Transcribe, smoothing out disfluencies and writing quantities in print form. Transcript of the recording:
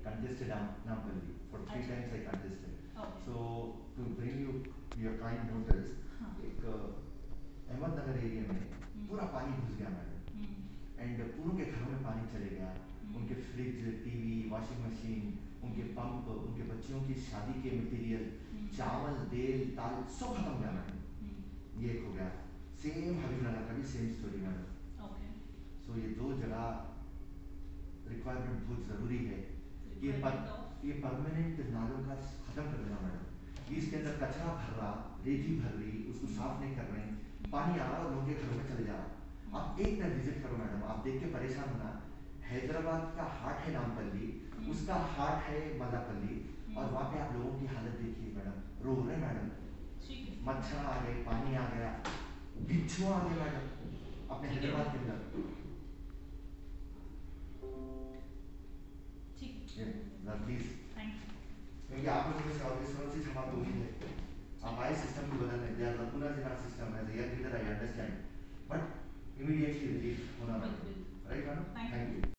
contested Nampally. For 3 times I contested. Okay. So to bring you your kind notice, हाँ. एक Ahmednagar area में पूरा पानी घुस गया मैडम, एंड पूरों के घरों में पानी चले गया, उनके फ्रिज, टीवी, वॉशिंग मशीन, उनके पंप, उनके बच्चों की शादी के मटेरियल, चावल, तेल, दाल सब खत्म हो गया मैडम। ये एक हो गया। सेम हबीबनगर का भी same story madam. Okay. So ये दो जगह रिक्वायरमेंट बहुत ज़रूरी है कि ये परमानेंट नालों का ख़त्म कर देना मैडम। इसके अंदर कचरा भर रहा, रेती भर रही, उसको साफ नहीं कर रहे, पानी आ रहा और लोगों के घरों में चले जा रहा। आप एक बार विजिट करो मैडम, आप देख के परेशान होना। हैदराबाद का हार्ट है नामपल्ली, उसका हार्ट है मल्लापल्ली, और वहाँ पे आप लोगों की हालत देखिए मैडम, रो रहे मैडम। मच्छर आ गए, पानी आ गया, बिच्छू आ गए मैडम अपने हैदराबाद के अंदर। प्लीज, क्योंकि आप लोगों की सर्विस हमारा तो ही है। आप आए सिस्टम को बदलने, they are lacunas in our system, as a year leader I understand, but immediately relief होना, राइट मैडम? Thank you.